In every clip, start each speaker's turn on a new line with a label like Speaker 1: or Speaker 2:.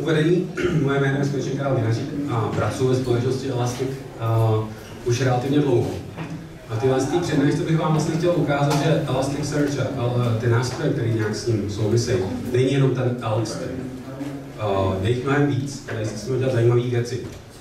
Speaker 1: uvedení, moje jméno je skutečně Karel Vinařík a pracuji ve společnosti Elastic už relativně dlouho. A tyhle přednášce bych vám vlastně chtěl ukázat, že Elasticsearch a ty nástroje, které nějak s ním souvisejí, není jenom ten Elastic. Je jich mnohem víc, tady se s tím dělat zajímavé věci.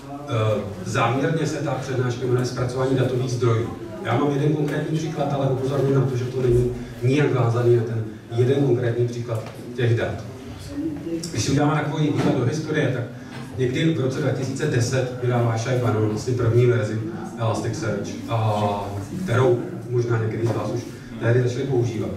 Speaker 1: Záměrně se ta přednáška jmenuje zpracování datových zdrojů. Já mám jeden konkrétní příklad, ale upozorňuji na to, že to není nijak vázaný na ten jeden konkrétní příklad těch dat. Když si uděláme takový výhled do historie, tak někdy v roce 2010 vydává Shai Banon vlastně první verzi Elasticsearch, kterou možná některý z vás už tehdy začali používat.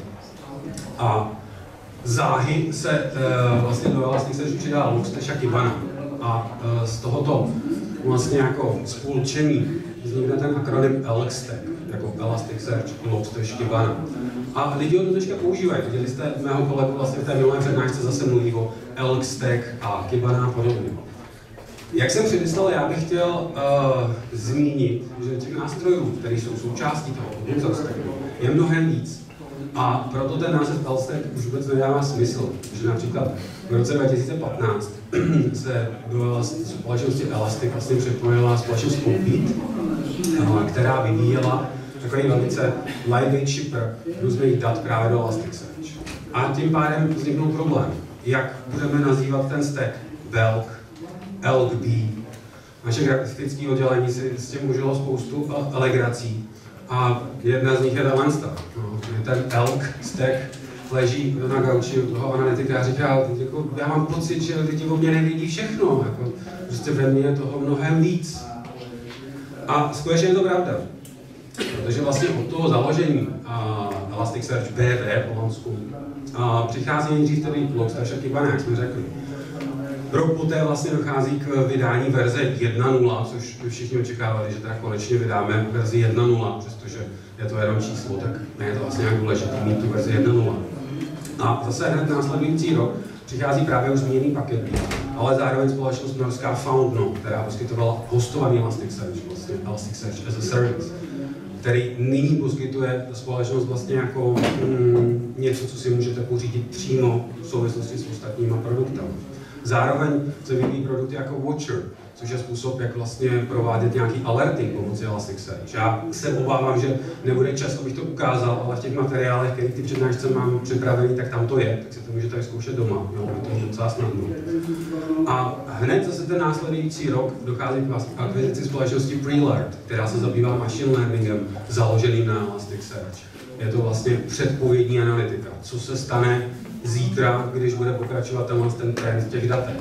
Speaker 1: A záhy se vlastně do Elasticsearchu přidá Logstash a Kibana. A z tohoto vlastně jako spolčení vznikne ten akronym ELK-stack, jako Elasticsearch, Logstash, Kibana. A lidi ho do teďka používají. Viděli jste mého kolegu vlastně v té minulé přednášce zase mluví o ELK-stack a Kibana a podobně. Jak jsem předeslal, já bych chtěl zmínit, že těch nástrojů, které jsou součástí toho open stacku, je mnohem víc. A proto ten název ELK-stack už vůbec nedává smysl. Že například v roce 2015 se do společnosti Elastic vlastně připojila společnost Compete, která vyvíjela takový velice lightweight shipper různých dat právě do Elasticsearch. A tím pádem vzniknul problém, jak budeme nazývat ten stack Velk, ELK-B. Naše grafické oddělení si s tím užilo spoustu legrací. A jedna z nich je ta Lansta. Ten ELK-stack leží na gauči u toho analytika a říká, jako, já mám pocit, že lidi o mě nevědí všechno. Jako, prostě ve mně je toho mnohem víc. A skutečně je to pravda. Protože vlastně od toho založení Elasticsearch BV po Lansku přichází nejdřív tedy Logstash a Kibana, jak jsme řekli. Rok poté vlastně dochází k vydání verze 1.0, což všichni očekávali, že teda konečně vydáme verzi 1.0, přestože je to jenom číslo, tak ne je to vlastně nějak důležité mít tu verzi 1.0. A zase hned následující rok přichází právě už zmíněný paket, ale zároveň společnost norská Foundno, která poskytovala hostovaný Elasticsearch, vlastně Elasticsearch as a Service, který nyní poskytuje společnost vlastně jako něco, co si můžete pořídit přímo v souvislosti s ostatníma produktami. Zároveň se vyvíjí produkty jako Watcher, což je způsob, jak vlastně provádět nějaký alerting pomocí Elasticsearch. Já se obávám, že nebude čas, abych to ukázal, ale v těch materiálech, které ty přednášce mám připravený, tak tam to je, tak si to můžete vyzkoušet doma, jo, je to docela snadno. A hned zase ten následující rok dochází k akvizici společnosti Prelert, která se zabývá machine learningem založeným na Elasticsearch. Je to vlastně předpovědní analytika, co se stane zítra, když bude pokračovat ten trend v těch datech.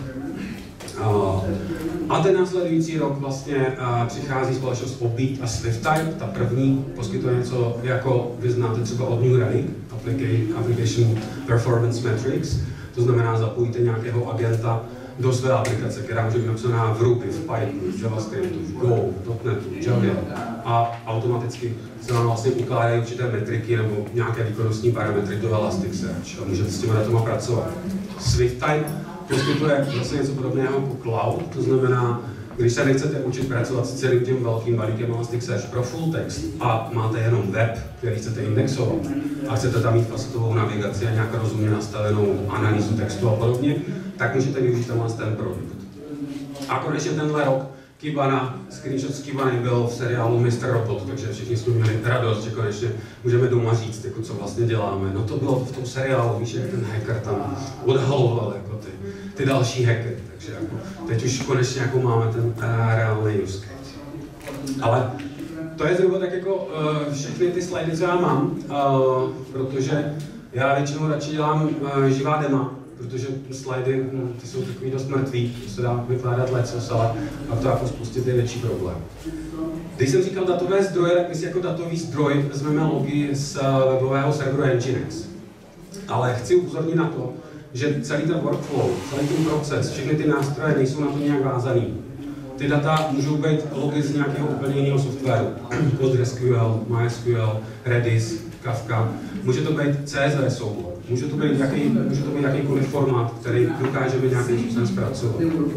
Speaker 1: A ten následující rok vlastně přichází společnost Obit a SwiftType. Ta první poskytuje něco, jako vy znáte třeba od New Relic, Application Performance Metrics. To znamená, zapojíte nějakého agenta do své aplikace, která může být napsaná v Ruby, v Pythonu, v JavaScriptu, v Go, v .NETu, v Javě. A automaticky se vám vlastně ukládají určité metriky nebo nějaké výkonnostní parametry do Elasticsearch a můžete s těmi datama pracovat. SwiftType poskytuje zase něco podobného jako cloud, to znamená, když se nechcete učit pracovat s celým tím velkým balíkem Elasticsearch pro full text a máte jenom web, který chcete indexovat a chcete tam mít facetovou navigaci a nějak rozumně nastavenou analýzu textu a podobně, tak můžete využít ten produkt. A konečně tenhle rok Kibana, screenshot z Kibany byl v seriálu Mr. Robot, takže všichni jsme měli radost, že konečně můžeme doma říct, jako, co vlastně děláme. No to bylo v tom seriálu, víš, jak ten hacker tam odhaloval jako ty další hackery, takže jako, teď už konečně jako máme ten reálný use case. Ale to je zhruba tak jako všechny ty slidy, co já mám, protože já většinou radši dělám živá dema, protože slidy, ty jsou takový dost mrtvý, to se dá vykládat lecos, ale pak to jako spustit je větší problém. Když jsem říkal datové zdroje, tak my si jako datový zdroj vezmeme logy z webového serveru Nginx. Ale chci upozornit na to, že celý ten workflow, celý ten proces, všechny ty nástroje nejsou na to nějak vázaný. Ty data můžou být logy z nějakého úplně jiného softwaru. PostgreSQL, MySQL, Redis, Kafka. Může to být CSV soubor. Může to být jakýkoliv formát, který dokážeme nějakým způsobem zpracovat.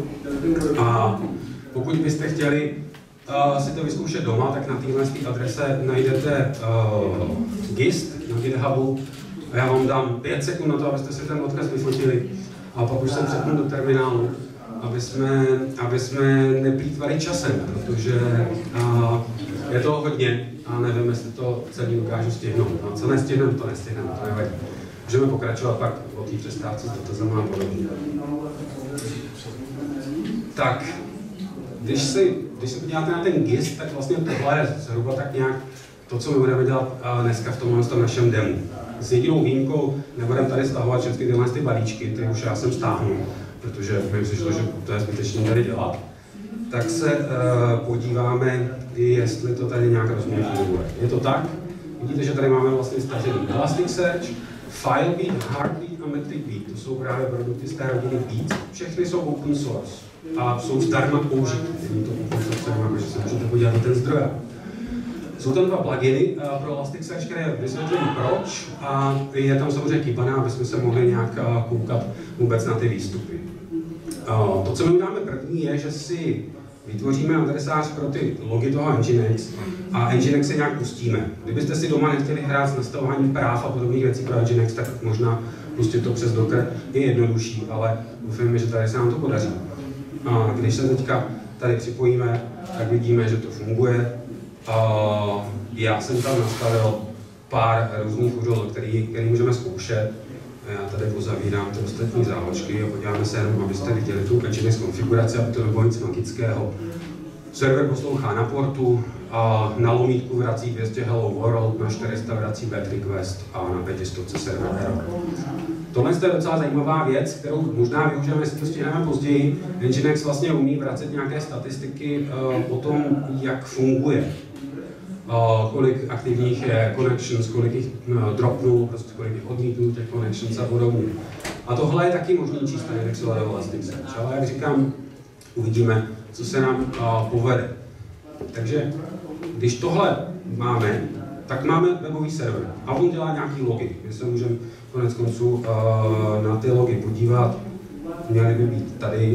Speaker 1: A pokud byste chtěli si to vyzkoušet doma, tak na téhle adrese najdete gist na GitHubu. Já vám dám 5 sekund na to, abyste si ten odkaz vyfotili. A pak už jsem přepnu do terminálu aby jsme neplýtvali časem, protože je toho hodně a nevím, jestli to celý dokážu stihnout. A co nestihneme, to nevadí. Můžeme pokračovat pak o té přestávce s dotazem a podobně. Tak, když se podíváte na ten GIST, tak vlastně tohle je zhruba tak nějak to, co my budeme dělat dneska v tomhle našem demo. S jedinou výjimkou nebudeme tady stahovat všechny tyhle ty balíčky, které už já jsem stáhnul, protože mi přišlo, že to je zbytečné tady dělat. Tak se podíváme, jestli to tady nějak rozumně funguje. Je to tak? Vidíte, že tady máme vlastně stažený Elasticsearch, Filebeat, Heartbeat a Metricbeat. To jsou právě produkty z té rodiny Beat. Všechny jsou open source a jsou zdarma použití. Není to open source, takže se můžete podívat na ten zdroj. Jsou tam dva pluginy pro Elasticsearch, které vysvětlím proč, a je tam samozřejmě Kibana, aby jsme se mohli nějak koukat vůbec na ty výstupy. To, co my uděláme první, je, že si vytvoříme adresář pro ty logy toho Nginx a Nginx se nějak pustíme. Kdybyste si doma nechtěli hrát s nastavováním práv a podobných věcí pro Nginx, tak možná pustit to přes Docker je jednodušší, ale doufám, že tady se nám to podaří. Když se teďka tady připojíme, tak vidíme, že to funguje. Já jsem tam nastavil pár různých úřadů, který můžeme zkoušet. Já tady pozavírám ty ostatní záložky a podíváme se jenom, abyste viděli tu Nginx konfiguraci, aby to nebylo nic magického. Server poslouchá na portu, na lomítku vrací 200 Hello World, na 400 vrací bad request a na 500 server error. Tohle je docela zajímavá věc, kterou možná využijeme, jestli to stihneme později. Nginx vlastně umí vracet nějaké statistiky o tom, jak funguje. Kolik aktivních je connections, kolik jich dropnul, prostě kolik jich odmítnul těch connections a podobně. A tohle je taky možný číst na indexovat Elasticsearch, ale jak říkám, uvidíme, co se nám povede. Takže když tohle máme, tak máme webový server a on dělá nějaký logy. My se můžeme konec konců na ty logy podívat, měly by být tady.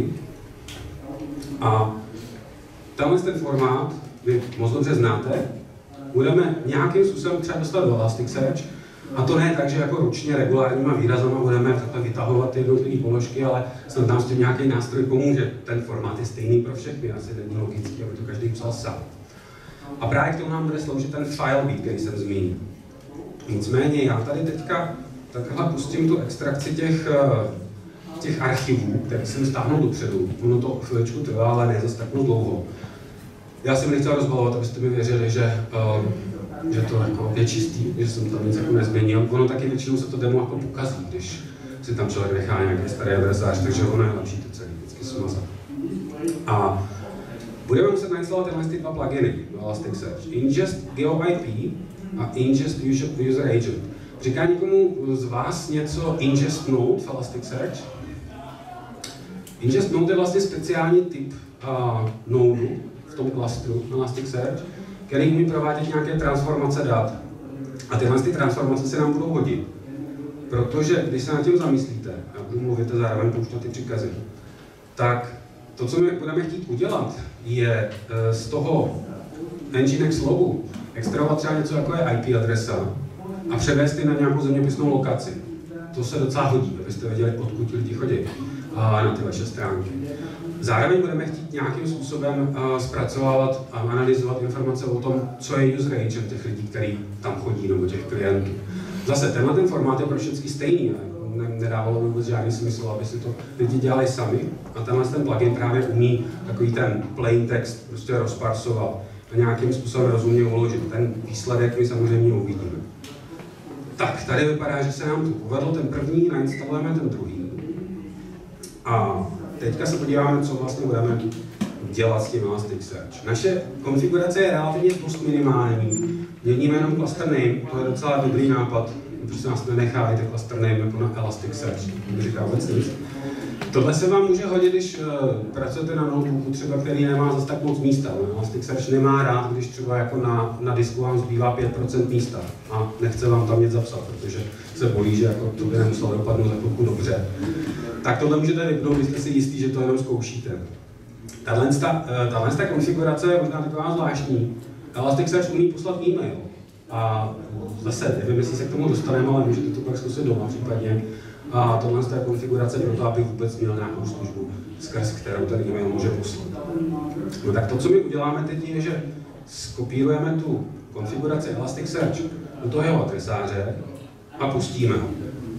Speaker 1: A tenhle ten formát vy moc dobře znáte. Budeme nějakým způsobem třeba dostat do Elasticsearch, a to ne tak, že jako ručně regulárníma výrazama budeme takhle vytahovat ty jednotlivé položky, ale snad nám s tím nějaký nástroj pomůže. Ten formát je stejný pro všechny, asi není logický, aby to každý psal sám. A právě k tomu nám bude sloužit ten Filebeat, který jsem zmínil. Nicméně já tady teďka takhle pustím tu extrakci těch archivů, které jsem stáhnul dopředu. Ono to chviličku trvá, ale ne zase tak dlouho. Já jsem nechtěl rozbalovat, abyste mi věřili, že to jako je čistý, že jsem tam nic jako nezměnil. Ono taky většinou se to demo jako pokazí, když si tam člověk nechá nějaký starý adresář, takže ono je lepší to celý vždycky smazat. A budeme muset nainstalovat tyhle dva pluginy do Elasticsearch. Ingest GeoIP a Ingest User Agent. Říká někomu z vás něco Ingest Node v Elasticsearch? Ingest Node je vlastně speciální typ nodu v tom klastru Elasticsearch, který umí provádět nějaké transformace dat. A tyhle transformace se nám budou hodit. Protože když se nad tím zamyslíte, já budu mluvit a zároveň pouštět ty příkazy, tak to, co my budeme chtít udělat, je z toho Nginx logu extrahovat třeba něco jako je IP adresa a převést ji na nějakou zeměpisnou lokaci. To se docela hodí, abyste věděli, odkud lidi chodí na ty vaše stránky. Zároveň budeme chtít nějakým způsobem zpracovávat a analyzovat informace o tom, co je user agent těch lidí, kteří tam chodí, nebo těch klientů. Zase tenhle ten formát je pro všechny stejný. Nedávalo vůbec žádný smysl, aby si to lidi dělali sami. A tenhle ten plugin právě umí takový ten plain text prostě rozparsovat a nějakým způsobem rozumně uložit. Ten výsledek my samozřejmě uvidíme. Tak, tady vypadá, že se nám to povedlo. Ten první, nainstalujeme ten druhý. A teďka se podíváme, co vlastně budeme dělat s tím Elasticsearch. Naše konfigurace je relativně dost minimální. Měníme jenom cluster name, to je docela dobrý nápad. Prostě nás nenechávajte cluster name jako na Elasticsearch, to říká vůbec nic. Tohle se vám může hodit, když pracujete na notebooku, třeba, který nemá zase tak moc místa. Elasticsearch nemá rád, když třeba jako na disku vám zbývá 5% místa a nechce vám tam nic zapsat, protože se bojí, že jako to by nemuselo dopadnout za chvilku dobře. Tak tohle můžete vypnout, když jste si jistý, že to jenom zkoušíte. Tahle konfigurace je možná taková zvláštní. Elasticsearch umí poslat e-mail. A zase nevím, jestli se k tomu dostaneme, ale můžete to pak zkusit doma případně. A tohle je konfigurace pro to, aby vůbec měl nějakou službu. skrz kterou ten e-mail může poslat. No tak to, co my uděláme teď, je, že skopírujeme tu konfiguraci Elasticsearch do toho jeho adresáře a pustíme ho.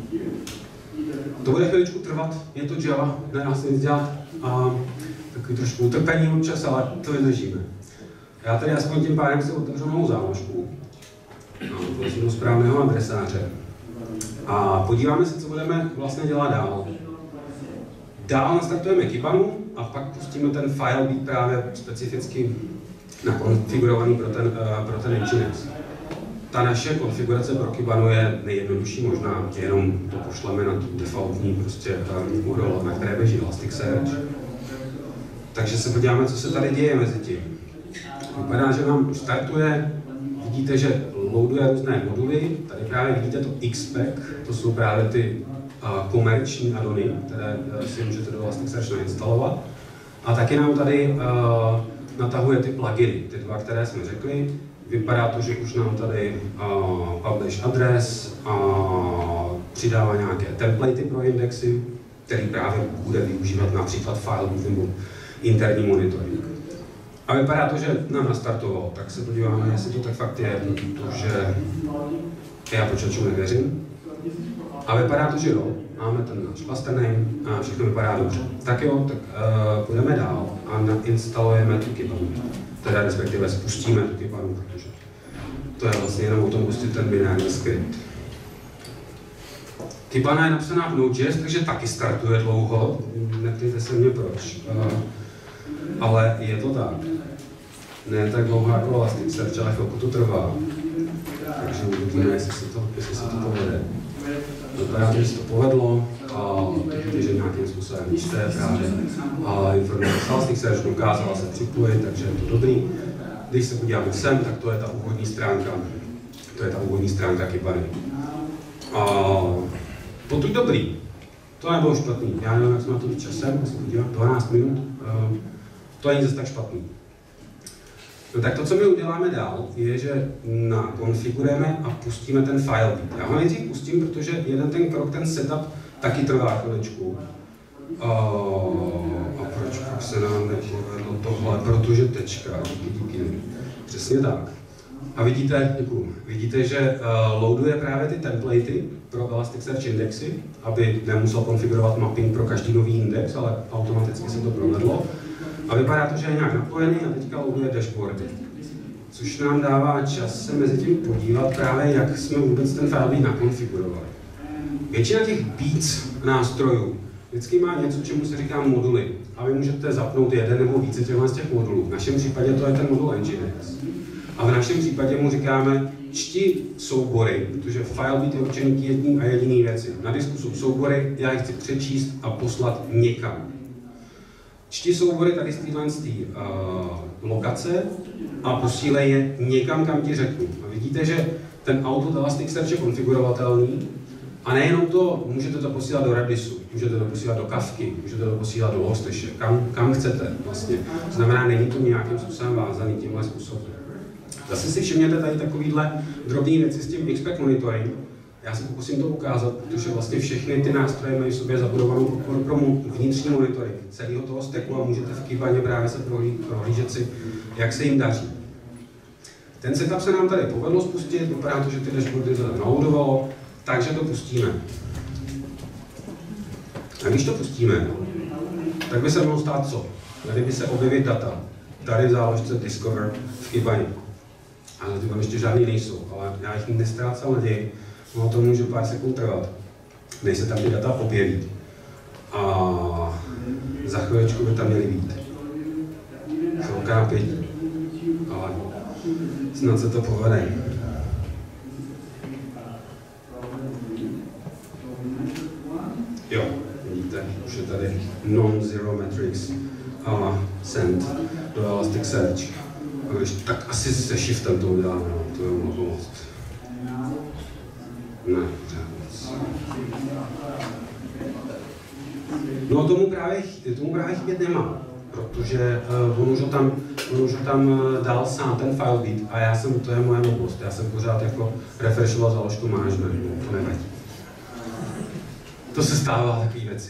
Speaker 1: To bude chviličku trvat, je to Java, nedá se nic dělat a takový trošku utrpení občas, ale to vydržíme. Já tady aspoň tím pádem si otevřu novou záložku. Půjdu do správného adresáře. A podíváme se, co budeme vlastně dělat dál. Dál nastartujeme Kibanu a pak pustíme ten file být právě specificky nakonfigurovaný pro ten Nginx. Ta naše konfigurace pro Kibanu je nejjednodušší možná, jenom to pošleme na tu defaultní prostě model, na které běží Elasticsearch. Takže se podíváme, co se tady děje mezi tím. Vypadá, že nám startuje, vidíte, že loaduje různé moduly, tady právě vidíte to XPack, to jsou právě ty komerční addony, které si můžete do Elasticsearch nainstalovat. A taky nám tady natahuje ty pluginy, ty dva, které jsme řekli. Vypadá to, že už nám tady publish address přidává nějaké templatey pro indexy, který právě bude využívat například file nebo interní monitoring. A vypadá to, že nám nastartovalo, tak se podíváme, jestli to tak fakt je, protože já počítačům nevěřím. A vypadá to, že jo, máme ten náš cluster name a všechno vypadá dobře. Tak jo, tak půjdeme dál a nainstalujeme tu Kibanu. Teda respektive spustíme tu Kibanu, protože to je vlastně jenom o tom pustit ten binární skript. Kibana je napsaná v Node.js, takže taky startuje dlouho, neptejte se mě proč. Ale je to tak. Ne tak dlouho jako Elasticsearch, ale chvilku to trvá. Takže uvidíme, jestli se to povede. Vypadá, že se to povedlo a vidíte, že nějakým způsobem víte právě informace z Elasticsearch dokázala se připojit, takže je to dobrý. Když se podíváme sem, tak to je ta úvodní stránka. To je ta úvodní stránka Kibany. Potud dobrý. To nebylo špatný. Já nevím, jak jsme na to časem, musím podívat, 12 minut. To není zase tak špatný. No tak to, co my uděláme dál, je, že nakonfigurujeme a pustíme ten file beat. Já ho nejdřív pustím, protože jeden ten krok, ten setup, taky trvá chviličku. A proč pak se nám nepovedlo tohle? Protože tečka, díky. Přesně tak. A vidíte, že loaduje právě ty templatey pro Elasticsearch indexy, aby nemusel konfigurovat mapping pro každý nový index, ale automaticky se to provedlo. A vypadá to, že je nějak napojený a teďka loaduje dashboardy. Což nám dává čas se mezi tím podívat právě, jak jsme vůbec ten file nakonfigurovali. Většina těch beats nástrojů vždycky má něco, čemu se říká moduly. A vy můžete zapnout jeden nebo více z těch modulů. V našem případě to je ten modul Nginx. A v našem případě mu říkáme čti soubory, protože file beat je určený k jedné a jediné věci. Na disku jsou soubory, já je chci přečíst a poslat někam. Čti soubory tady z téhle lokace a posílej je někam, kam ti řeknu. A vidíte, že ten output Elasticsearch je konfigurovatelný a nejenom to, můžete to posílat do Redisu, můžete to posílat do Kafky, můžete to posílat do Logstash, kam chcete vlastně. To znamená, není to nějakým způsobem vázaný tímhle způsobem. Zase si všimněte tady takovýhle drobné věci s tím XPack monitoring. Já se pokusím to ukázat, protože vlastně všechny ty nástroje mají v sobě zabudovanou podporu pro vnitřní monitoring celého toho stacku a můžete v Kibaně právě se prohlížet si, jak se jim daří. Ten setup se nám tady povedlo spustit, vypadá to, že ty dashboardy se naloadovalo, takže to pustíme. A když to pustíme, tak by se mohlo stát co? Tady by se objevit data, tady v záložce Discover v Kibaně. A zatím tam ještě žádný nejsou, ale já jich nestrácel naději. No to může pár sekund trvat, než se tam ty data objeví. A za chvíličku by tam měly být. Chvilka napětí, ale snad se to povede. Jo, vidíte, už je tady non-zero metrics a send do Elasticsearch. A když tak asi se shiftem to uděláme, no, to je možnost. Ne, no tomu právě chybět nemá, protože on už tam dal sám ten file beat a to je moje blbost, já jsem pořád jako refreshoval záložku management, to nevadí. To se stává takové věci.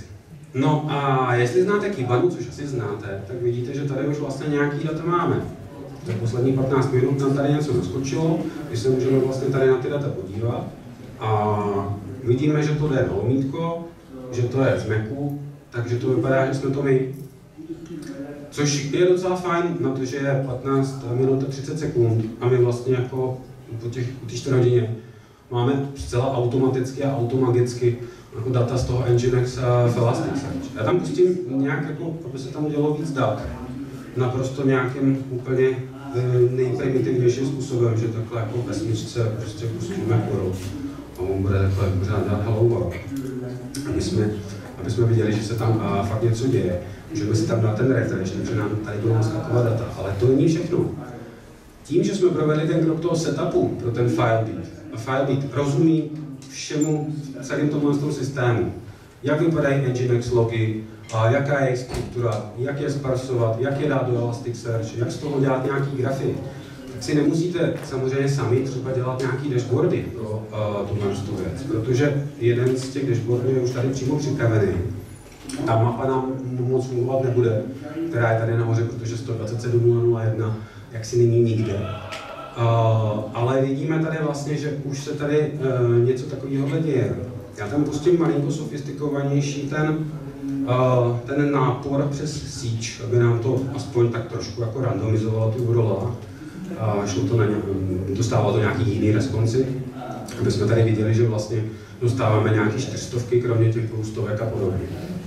Speaker 1: No a jestli znáte Kibanu, což asi znáte, tak vidíte, že tady už vlastně nějaký data máme. Za poslední 15 minut nám tady něco naskočilo, když se můžeme vlastně tady na ty data podívat. A vidíme, že to jde na lomítko, že to je z Macu, takže to vypadá, že jsme to my. Což je docela fajn, na to, že je 15 minut a 30 sekund a my vlastně jako po té 4 hodině máme zcela automaticky a automagicky jako data z toho Nginx v Elasticsearch. Já tam pustím nějak, jako, aby se tam udělalo víc dat, naprosto nějakým úplně nejprimitivnějším způsobem, že takhle jako ve smyčce prostě pustíme Coral a on bude takhle pořád dělat hello world, aby jsme viděli, že se tam fakt něco děje. Můžeme si tam dát ten refresh, takže nám tady budou naskakovat data, ale to není všechno. Tím, že jsme provedli ten krok toho setupu pro ten Filebeat, a Filebeat rozumí všemu celým tomhle systému, jak vypadají Nginx logy, a jaká je jejich struktura, jak je sparsovat, jak je dát do Elasticsearch, jak z toho dělat nějaký grafy, tak si nemusíte samozřejmě sami třeba dělat nějaký dashboardy pro tuhle věc, protože jeden z těch dashboardů je už tady přímo připravený. Ta mapa nám moc fungovat nebude, která je tady nahoře, protože 127.001 jaksi není nikde. Ale vidíme tady vlastně, že už se tady něco takového děje. Já tam pustím malinko sofistikovanější ten nápor přes síť, aby nám to aspoň tak trošku jako randomizovalo ty URL. Dostávalo to nějaký jiný responsy, aby jsme tady viděli, že vlastně dostáváme nějaké 400, kromě těch 200 a podobně.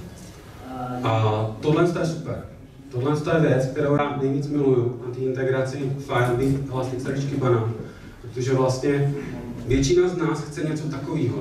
Speaker 1: A tohle je super. Tohle je věc, kterou já nejvíc miluju na té integraci Filebeat, Elasticsearch, Kibana, protože vlastně většina z nás chce něco takového.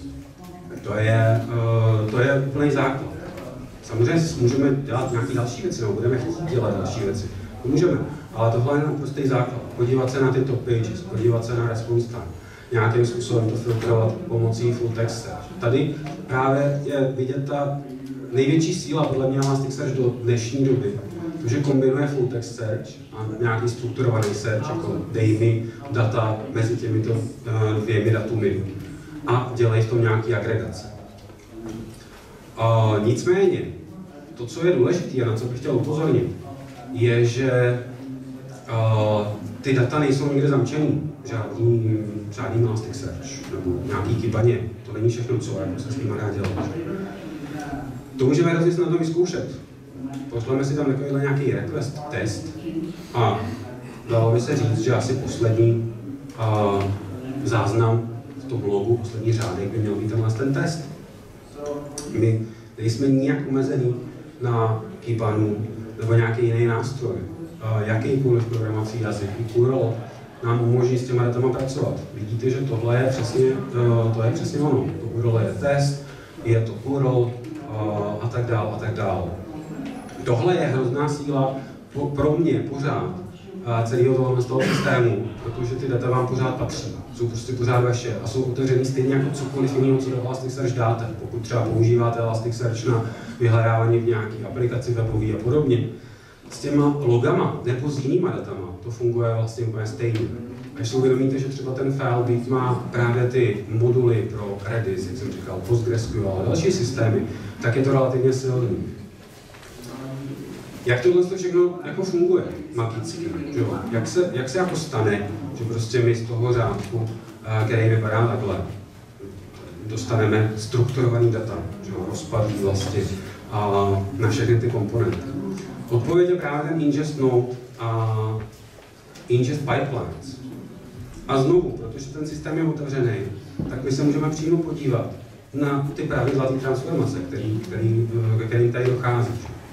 Speaker 1: To je úplný základ. Samozřejmě můžeme dělat nějaké další věci, nebo budeme chtít dělat další věci. To můžeme, ale tohle je naprostý základ. Podívat se na ty top pages, podívat se na response time, nějakým způsobem to filtrovat pomocí full text search. Tady právě je vidět ta největší síla podle mě Elasticsearch do dnešní doby, že kombinuje full text search a nějaký strukturovaný search, jako dej mi data mezi těmito dvěmi datumy a dělají v tom nějaký agregace. Nicméně, to, co je důležité a na co bych chtěl upozornit, je, že ty data nejsou nikde zamčený, žádný Elasticsearch nebo nějaký Kibaně. To není všechno, co jako se s nimi dá dělat. To můžeme hrozně snadno vyzkoušet. Pošleme si tam takovýhle nějaký request test a dalo by se říct, že asi poslední záznam v tom logu, poslední řádek by měl být ten test. My nejsme nijak omezený na Kibanu nebo nějaký jiný nástroj. Jakýkoliv programací jazyk, Coral nám umožní s těma datama pracovat. Vidíte, že tohle je přesně ono. To Coral je test, je to Coral a tak dál. Tohle je hrozná síla pro mě pořád celého toho systému, protože ty data vám pořád patří, jsou prostě pořád vaše a jsou otevřený stejně jako cokoliv jiného, co do Elasticsearch dáte. Pokud třeba používáte Elasticsearch na vyhledávání v nějaké aplikaci webové a podobně, s těma logama nebo s jinýma datama to funguje vlastně úplně stejně. A když si uvědomíte, že třeba ten Filebeat má právě ty moduly pro Redis, jak jsem říkal, PostgreSQL a další systémy, tak je to relativně silný. Jak tohle všechno jako funguje magicky? Jak se jako stane, že prostě my z toho řádku, který vypadá takhle, dostaneme strukturovaný data, rozpadlý vlastně na všechny ty komponenty? Odpověď je právě ten ingest node a ingest pipelines. A znovu, protože ten systém je otevřený, tak my se můžeme přímo podívat na ty pravidla té transformace, kterým tady dochází.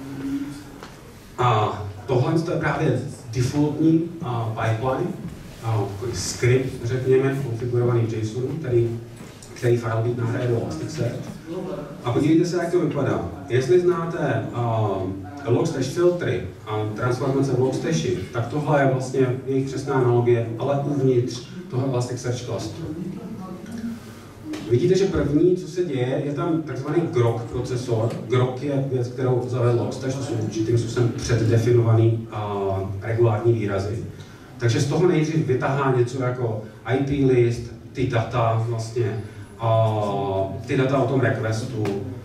Speaker 1: A tohle je právě defaultní pipeline, skript, řekněme, konfigurovaný v JSONu, který Filebeat nahraje do Elasticsearch. A podívejte se, jak to vypadá. Jestli znáte logstash filtry a transformace v logstashi, tak tohle je vlastně jejich přesná analogie, ale uvnitř toho Elasticsearch clusteru. Vidíte, že první, co se děje, je tam takzvaný grok procesor. Grok je věc, kterou zavedl Logstash, to jsou určitým způsobem předdefinovaný regulární výrazy. Takže z toho nejdřív vytahá něco jako IP list, ty data vlastně, ty data o tom requestu,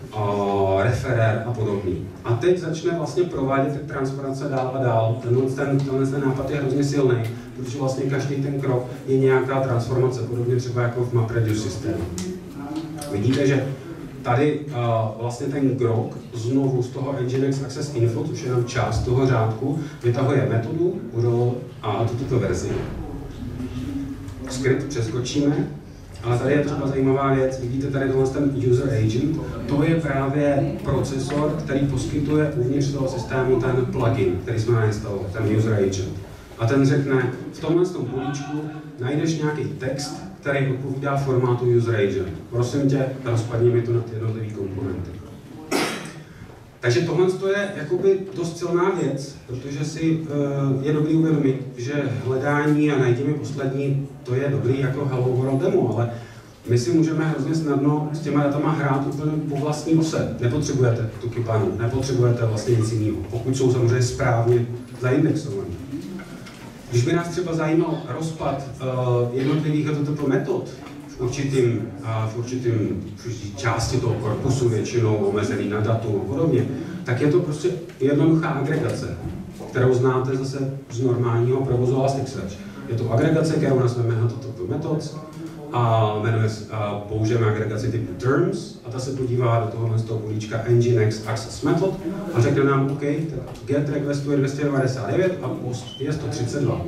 Speaker 1: referér a podobný. A teď začne vlastně provádět ty transformace dál a dál. Tenhle nápad je hrozně silný, protože vlastně každý ten krok je nějaká transformace, podobně třeba jako v MapReduce systému. Vidíte, že tady vlastně ten grok znovu z toho Nginx Access Info, což je jenom část toho řádku, vytahuje metodu URL a tuto verzi. Skript přeskočíme, ale tady je třeba zajímavá věc. Vidíte tady ten user agent, to je právě procesor, který poskytuje uvnitř toho systému ten plugin, který jsme nainstalovali, ten user agent. A ten řekne, v tomhle políčku najdeš nějaký text, který odpovídá formátu user agent. Prosím tě, rozpadni mi to na ty jednotlivé komponenty. Takže tohle je jakoby dost silná věc, protože si je dobrý uvědomit, že hledání a najdi mi poslední, to je dobrý jako Hello World demo, ale my si můžeme hrozně snadno s těma datama hrát úplně po vlastní ose. Nepotřebujete tu kybanu, nepotřebujete vlastně nic jiného, pokud jsou samozřejmě správně zaindexované. Když by nás třeba zajímal rozpad jednotlivých HTTP metod v určitým části toho korpusu, většinou omezený na datu a podobně, tak je to prostě jednoduchá agregace, kterou znáte zase z normálního provozu Elasticsearch. Je to agregace, kterou nazveme HTTP methods a použijeme agregaci typu terms a ta se podívá do toho políčka Nginx Access Method a řekne nám, OK, get requestu je 299 a post je 132.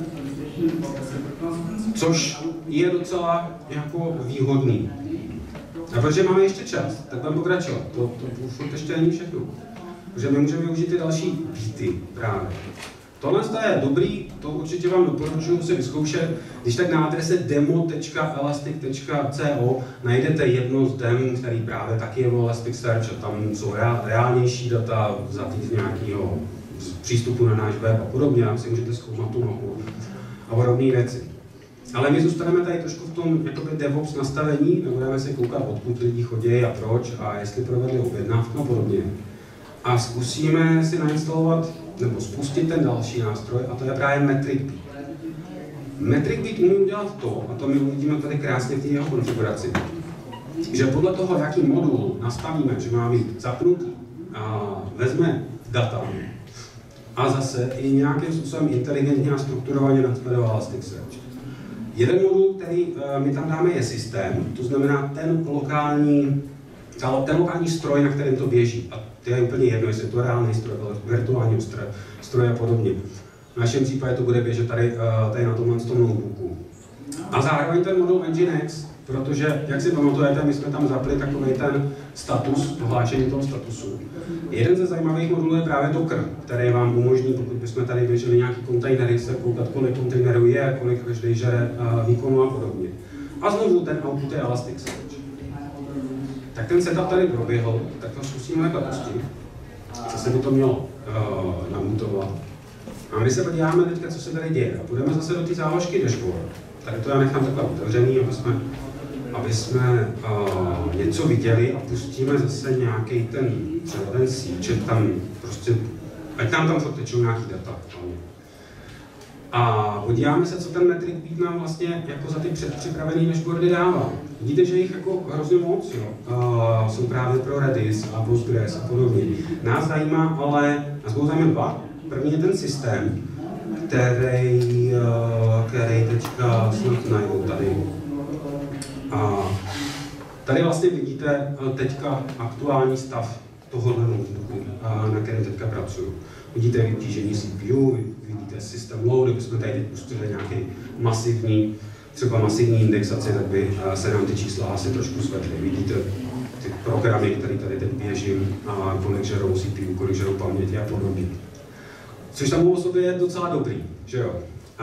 Speaker 1: Což je docela jako výhodný. A protože máme ještě čas, tak budeme pokračovat. To furt ještě není všechno. Protože my můžeme využít ty další bity právě. Tohle je dobrý, to určitě vám doporučuji si vyzkoušet. Když tak na adrese demo.elastic.co najdete jedno z dem, který právě taky je v Elasticsearch a tam jsou reálnější data vzatý z nějakého přístupu na náš web a podobně, tam si můžete zkoumat tu mapu a podobné věci. Ale my zůstaneme tady trošku v tom jakoby DevOps nastavení, nebudeme si koukat, odkud lidi chodí a proč a jestli provedli objednávku a podobně. A zkusíme si nainstalovat nebo spustit ten další nástroj, a to je právě Metric Beat. Metric Beat umí udělat to, a to my uvidíme tady krásně v té jeho konfiguraci, že podle toho, jaký modul nastavíme, že má být zapnutý, a vezme data a zase i nějakým způsobem inteligentně a strukturovaně nasleduje Elasticsearch. Jeden modul, který my tam dáme, je systém, to znamená ten lokální stroj, na kterém to běží. A to je úplně jedno, jestli je to reálný stroj, virtuální stroj a podobně. V našem případě to bude běžet tady na tomhle notebooku. A zároveň ten modul Nginx, protože, jak si pamatujete, my jsme tam zapli takový ten status, prohlášení toho statusu. Jeden ze zajímavých modulů je právě Docker, který vám umožní, pokud bychom tady běželi nějaký kontejnery, se koukat, kolik kontejnerů je, kolik každý žere výkonu a podobně. A znovu ten output je Elasticsearch. Tak ten setup tady proběhl, tak to zkusíme takhle pustit. Zase by to mělo namutovat. A my se podíváme teďka, co se tady děje. A půjdeme zase do té záložky dashboard. Tady to já nechám takhle otevřený, aby jsme něco viděli a pustíme zase nějaký ten síček tam prostě, ať tam furt tečou nějaký data. A podíváme se, co ten Metric Beat nám vlastně jako za ty předpřipravené dashboardy dává. Vidíte, že jich jako hrozně moc, jo. Jsou právě pro Redis a Postgres a podobně. Nás budou zajímat dva. První je ten systém, který teďka snad najdu tady. Tady vlastně vidíte teďka aktuální stav tohohle notebooku, na kterém teďka pracuju. Vidíte vytížení CPU, vidíte system load, kdybychom tady teď pustili nějaký masivní indexaci, tak by se nám ty čísla asi trošku zvedly. Vidíte ty programy, které tady teď běžím, kolik žerou CPU, kolik žerou paměti a podobně. Což samo o sobě je docela dobrý, že jo?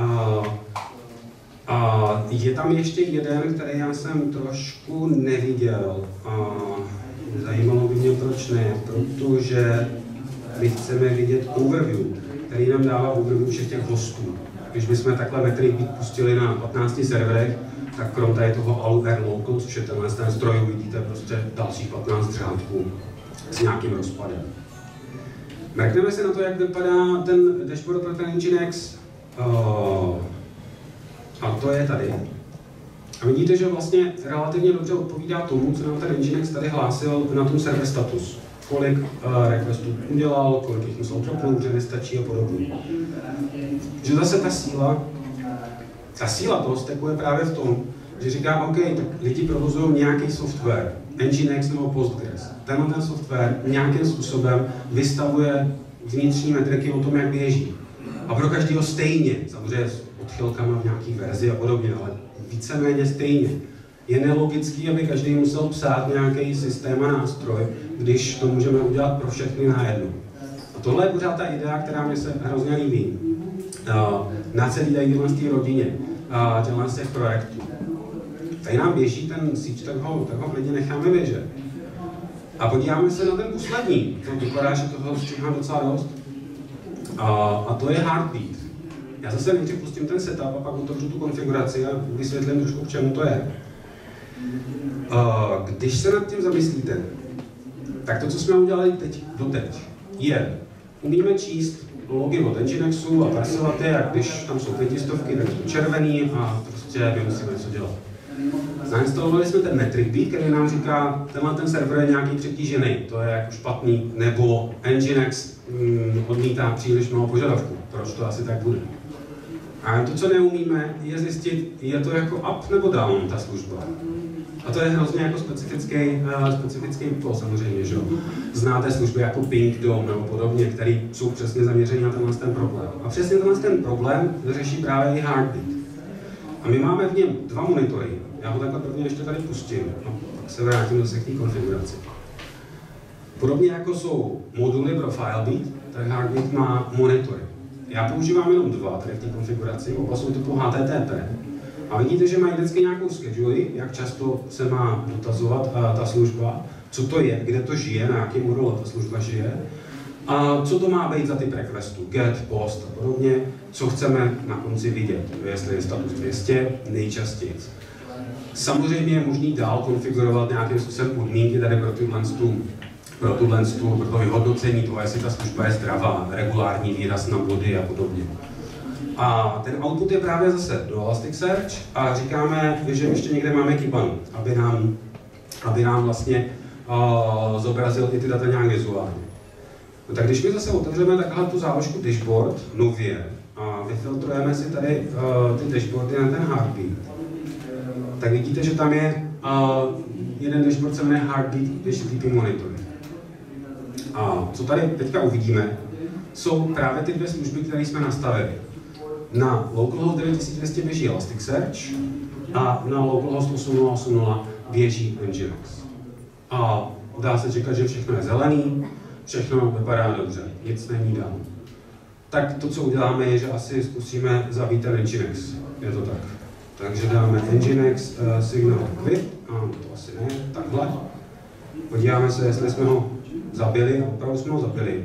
Speaker 1: A je tam ještě jeden, který já jsem trošku neviděl. Zajímalo by mě, proč ne, protože my chceme vidět overview, který nám dává overview všech těch hostů. Když bychom takhle Metric Beat pustili na 15 serverech, tak krom tady toho ALU-R Local, což je ten stroj, uvidíte prostě dalších 15 řádků s nějakým rozpadem. Mrkneme se na to, jak vypadá ten dashboard pro ten Nginx. A to je tady. A vidíte, že vlastně relativně dobře odpovídá tomu, co nám ten Nginx tady hlásil na tom server status. Kolik requestů udělal, kolik jich musel dropnout, že nestačí a podobně. Že zase ta síla toho stacku je právě v tom, že říká, OK, tak lidi provozují nějaký software, Nginx nebo Postgres. Ten software nějakým způsobem vystavuje vnitřní metriky o tom, jak běží. A pro každého stejně, samozřejmě s odchylkama v nějaký verzi a podobně, ale víceméně stejně. Je nelogický, aby každý musel psát nějaký systém a nástroj, když to můžeme udělat pro všechny najednou. A tohle je pořád ta idea, která mě se hrozně líbí. Na celý téhle rodině z těch projektů. Tady nám běží ten síť, tak ho klidně necháme běžet. A podíváme se na ten poslední. To vypadá, že toho stíhá docela dost. A to je Heartbeat. Já zase nejdřív pustím ten setup a pak otevřu tu konfiguraci a vysvětlím trošku, k čemu to je. Když se nad tím zamyslíte, tak to, co jsme udělali doteď, je, umíme číst logy od Nginxu a parsovat je, a když tam jsou 500, tak je to červený a prostě my musíme něco dělat. Zainstalovali jsme ten metric beat, který nám říká, ten server je nějaký přetížený, to je jako špatný, nebo Nginx odmítá příliš mnoho požadavků, proč to asi tak bude. A to, co neumíme, je zjistit, je to jako up nebo down, ta služba. A to je hrozně jako specifický úkol samozřejmě, že jo. Znáte služby jako Pingdom nebo podobně, které jsou přesně zaměřené na ten problém. A přesně ten problém řeší právě i Heartbeat. A my máme v něm dva monitory. Já ho takhle prvně ještě tady pustím a pak se vrátím zase k té konfiguraci. Podobně jako jsou moduly pro Filebeat, tak Heartbeat má monitory. Já používám jenom dva tady v té konfiguraci, oba jsou typu HTTP. A vidíte, že mají vždycky nějakou schedule, jak často se má dotazovat ta služba, co to je, kde to žije, na jakém modulu ta služba žije, a co to má být za typ requestů, get, post a podobně, co chceme na konci vidět, jestli je status 200, nejčastěji. Samozřejmě je možný dál konfigurovat nějakým způsobem podmínky tady pro to vyhodnocení toho, jestli ta služba je zdravá, regulární výraz na body a podobně. A ten output je právě zase do Elasticsearch a říkáme, že ještě někde máme Kibanu, aby nám vlastně zobrazil i ty data nějak vizuálně. No tak když my zase otevřeme takhle tu záložku dashboard nově a vyfiltrujeme si tady ty dashboardy na ten Heartbeat, tak vidíte, že tam je jeden dashboard se jmenuje Heartbeat HTTP Monitoring. A co tady teďka uvidíme, jsou právě ty dvě služby, které jsme nastavili. Na localhost 9200 běží Elasticsearch a na localhost 8080 běží Nginx. A dá se čekat, že všechno je zelený, všechno vypadá dobře, nic není down. Tak to, co uděláme, je, že asi zkusíme zabít ten Nginx. Je to tak. Takže dáme Nginx signal quit, a to asi ne, takhle. Podíváme se, jestli jsme ho zabili, a opravdu jsme ho zabili.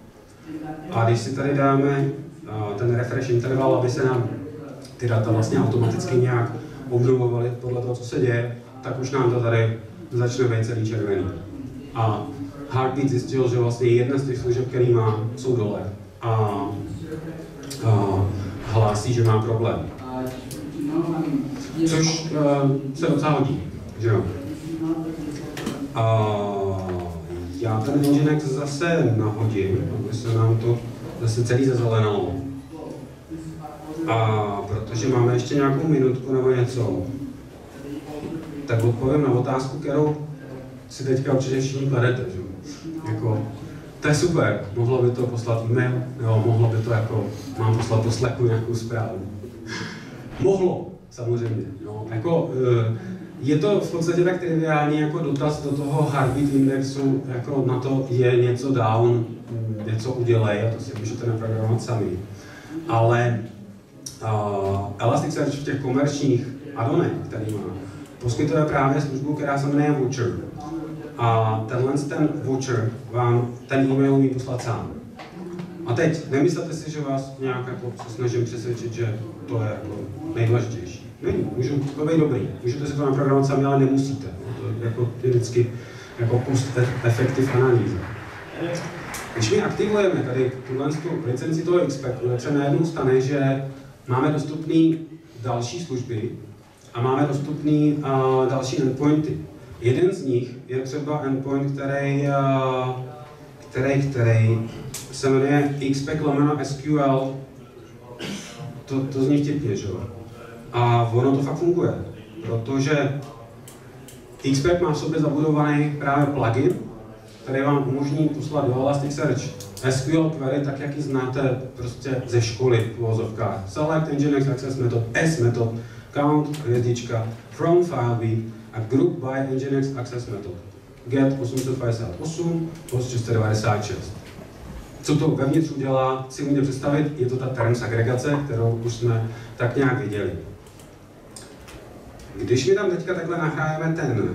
Speaker 1: A když si tady dáme ten refresh interval, aby se nám ty data vlastně automaticky nějak obnovovaly podle toho, co se děje, tak už nám to tady začne být celý červený. A Heartbeat zjistil, že vlastně jedna z těch služeb, který má, jsou dole a hlásí, že má problém. Což se docela hodí, že jo. Já ten Nginx zase nahodím, aby se nám to zase celý zazelenalo. A protože máme ještě nějakou minutku nebo něco, tak odpovím na otázku, kterou si teďka určitě všichni kladete. Že? Jako, to je super, mohlo by to poslat e-mail, nebo mohlo by to jako, mám poslat do Slacku nějakou zprávu. Mohlo, samozřejmě. No, jako, je to v podstatě tak triviální jako dotaz do toho Heartbeat indexu, jako na to je něco down, něco udělej a to si můžete naprogramovat sami. Ale Elasticsearch v těch komerčních addonech, který má, poskytuje právě službu, která se jmenuje Voucher. A ten Voucher vám ten e-mail umí poslat sám. A teď nemyslete si, že vás nějak jako se snažím přesvědčit, že to je jako nejdůležitější. Není, to být dobrý. Můžete si to naprogramovat sami, ale nemusíte. To je jako vždycky jako cost-effective analýza. Když my aktivujeme tady tuhle licenci toho Expectu, tak se najednou stane, že máme dostupné další služby,
Speaker 2: a máme dostupný další endpointy. Jeden z nich je třeba endpoint, který se jmenuje xpack/SQL. To zní vtipně, že jo? A ono to fakt funguje, protože Xpack má v sobě zabudovaný právě plugin, který vám umožní poslat do Elasticsearch SQL query, tak jak ji znáte prostě ze školy v uvozovkách. Select Nginx access method, S method, count, hvězdička, from file B a group by Nginx access method. Get 858, post 696. Co to vevnitř udělá, si můžete představit, je to ta terms agregace, kterou už jsme tak nějak viděli. Když mi tam teďka takhle nahrájeme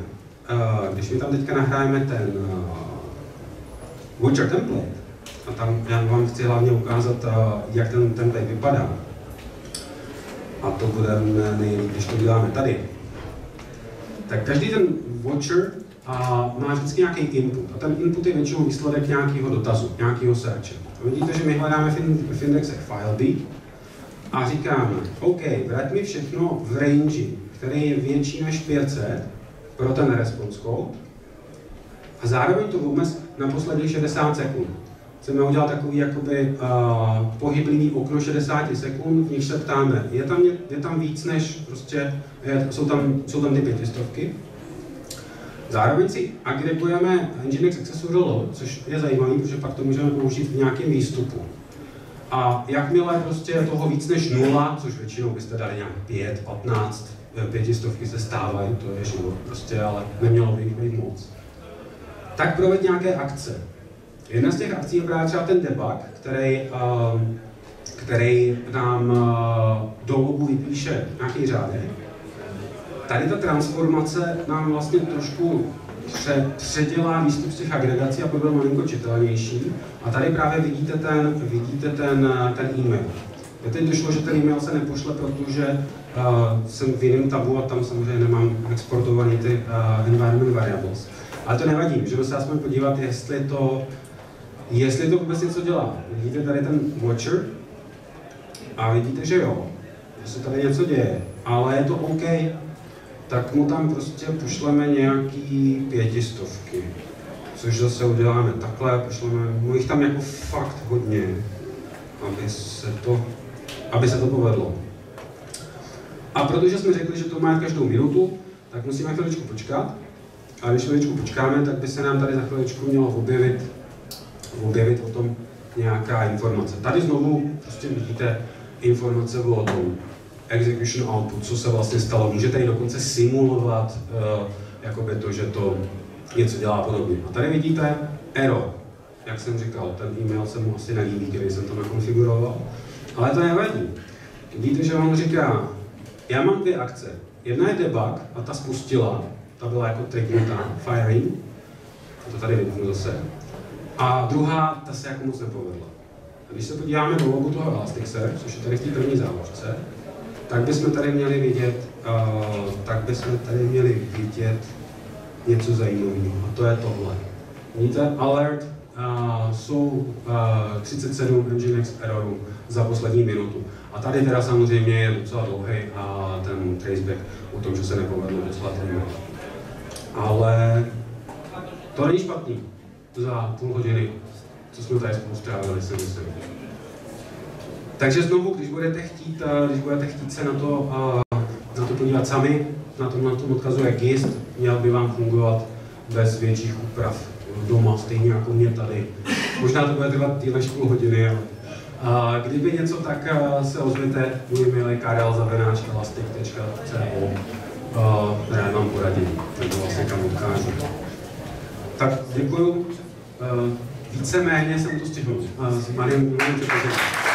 Speaker 2: ten Watcher template, a tam já vám chci hlavně ukázat, jak ten template vypadá. A to budeme nejlíp, když to děláme tady. Tak každý ten Watcher má vždycky nějaký input. A ten input je většinou výsledek nějakého dotazu, nějakého searche. A vidíte, že my hledáme v indexech file B a říkáme, OK, vrať mi všechno v range, který je větší než 500 pro ten response code a zároveň to omez na posledních 60 sekund. Chceme udělat takový jakoby pohyblivý okno 60 sekund, v nich se ptáme, je tam víc než prostě, jsou tam ty 500. Zároveň si agregujeme Nginx accessory load, což je zajímavé, protože pak to můžeme použít v nějakém výstupu. A jakmile prostě je toho víc než 0, což většinou byste dali nějak 5, 15, 500 se stávají, to je život prostě, ale nemělo by jich být moc. Tak proveď nějaké akce. Jedna z těch akcí je právě třeba ten debug, který nám do logu vypíše nějaký řádek. Tady ta transformace nám vlastně trošku předělá výstup z těch agregací, aby byl malinko čitelnější. A tady právě vidíte ten e-mail. Já teď došlo, že ten e-mail se nepošle, protože jsem v jiném tabu a tam samozřejmě nemám exportovaný ty environment variables. Ale to nevadí, můžeme se aspoň podívat, jestli to vůbec něco dělá. Vidíte tady ten watcher a vidíte, že jo, že se tady něco děje, ale je to OK, tak mu tam prostě pošleme nějaký 500, což zase uděláme takhle, pošleme mu jich tam jako fakt hodně, aby se to povedlo. A protože jsme řekli, že to má každou minutu, tak musíme chviličku počkat. A když chviličku počkáme, tak by se nám tady za chviličku mělo objevit o tom nějaká informace. Tady znovu prostě vidíte informace o tom execution output, co se vlastně stalo. Můžete ji dokonce simulovat, jakoby to, že to něco dělá podobně. A tady vidíte error. Jak jsem říkal, ten e-mail se mu asi nelíbí, který jsem to nakonfiguroval. Ale to nevadí. Vidíte, že on říká, já mám 2 akce. Jedna je debug a ta spustila, ta byla jako triggerta, firing, to tady vypnu zase. A druhá, ta se jako moc nepovedla. A když se podíváme do logu toho Elasticsearch, což je tady v té první záložce, tak bychom tady měli vidět něco zajímavého. A to je tohle. Vidíte, alert, jsou 37 Nginx errorů za poslední minutu. A tady teda samozřejmě je docela dlouhý a ten traceback o tom, že se nepovedlo poslat email. Ale to není špatný za půl hodiny, co jsme tady spolu strávili, si myslím. Takže znovu, když budete chtít se na to podívat sami, na tom odkazu je GIST, měl by vám fungovat bez větších úprav doma, stejně jako mě tady. Možná to bude trvat díl než půl hodiny, ale kdyby něco, tak se ozvěte, můj mail je karel@elastic.co. Já vám poradím, nebo vlastně kam odkážu. Tak děkuju. Víceméně jsem to stihnul. S Mariou